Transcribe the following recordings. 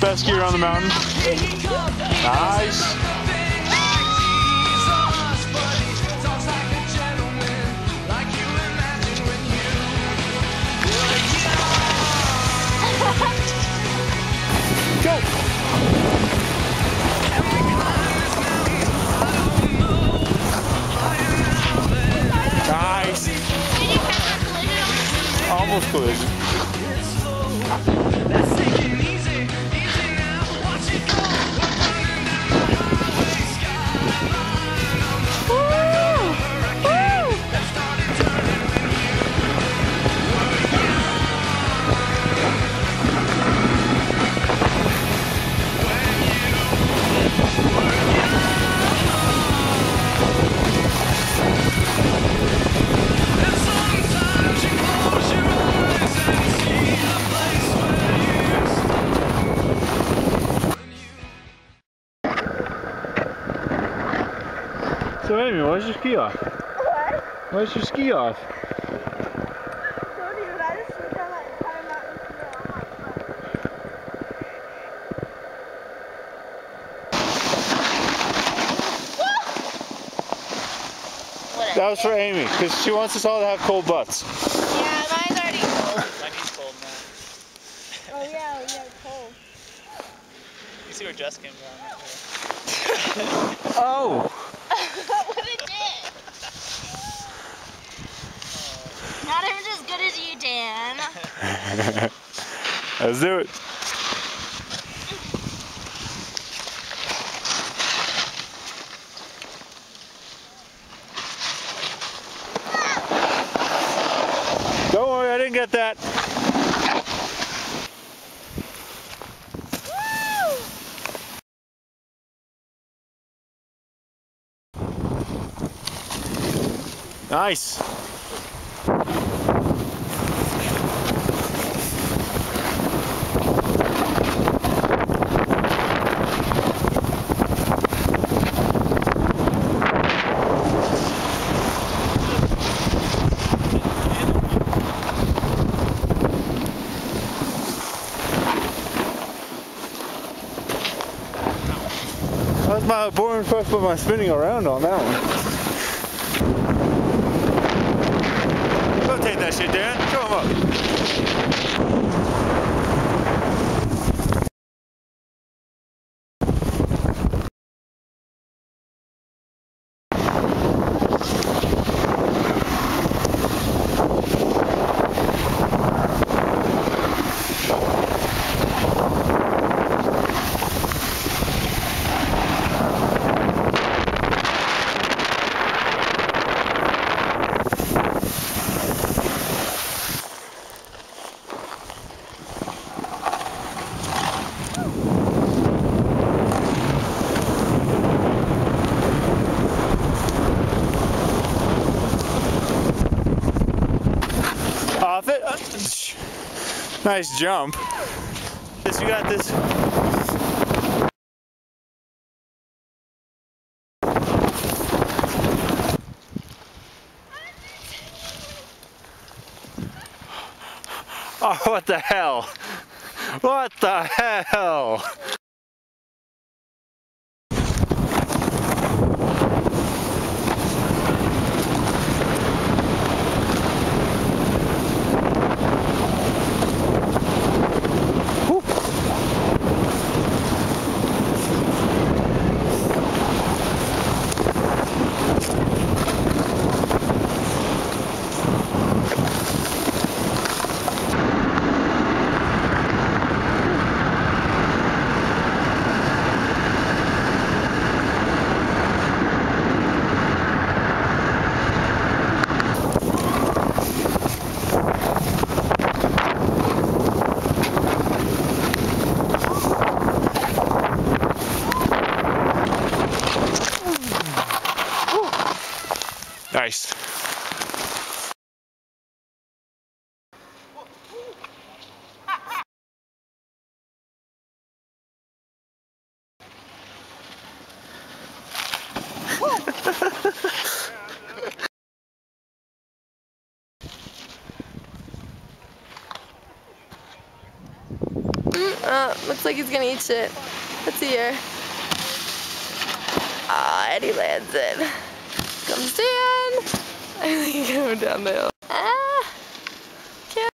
best gear on the mountain? Nice. Go. Nice. Almost collision. So Amy, why's your ski off? What? Why's your ski off? I told you, I just slid down that entire mountain on. That was for Amy, because she wants us all to have cold butts. Yeah, mine's already cold. My knee's cold now. Oh yeah, it's cold. You see where Jess came from right there. Oh! What it did? Not even as good as you, Dan. Let's do it. Don't worry, I didn't get that. Nice. That was my more impressed with my spinning around on that one. Rotate that shit, Dan. Show him up. Off it. Nice jump. Yes, you got this. Oh, what the hell? What the hell? Nice. Looks like he's gonna eat shit. Let's see here. Ah, and he lands it. Comes Dan. I think he's going down the hill. Ah! Can't.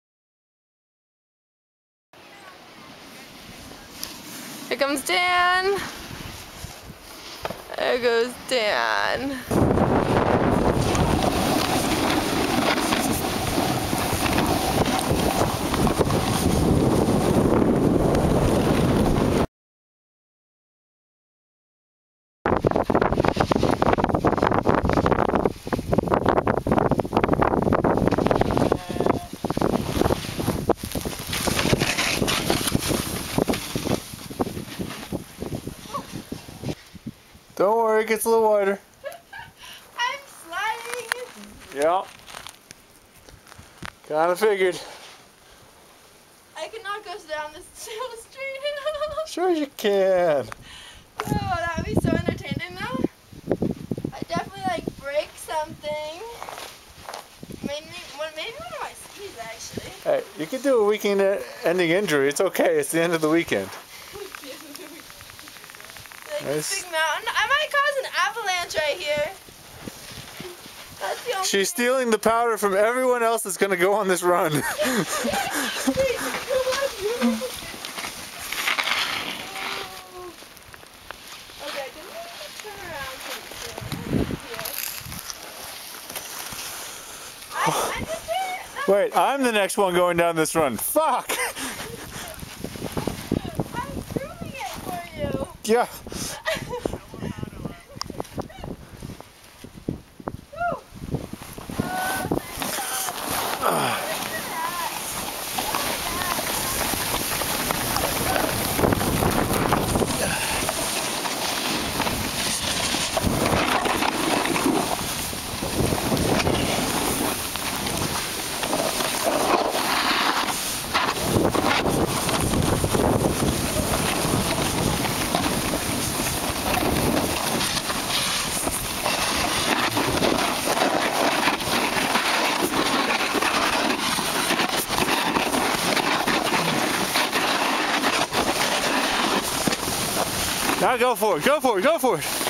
Here comes Dan. There goes Dan. Don't worry, it gets a little wider. I'm sliding. Yeah. Kinda figured. I cannot go down this street. Sure you can. Oh, that would be so entertaining though. I definitely like break something. Maybe one of my skis actually. Hey, you can do a weekend-ending injury. It's okay. It's the end of the weekend. Like Nice. this big mountain. I might cause an avalanche right here. That's the only She's stealing the powder from everyone else that's going to go on this run. Okay, can we turn around I'm just here. Wait, I'm the next one going down this run. Fuck! I'm proving it for you. Yeah. Now go for it, go for it, go for it.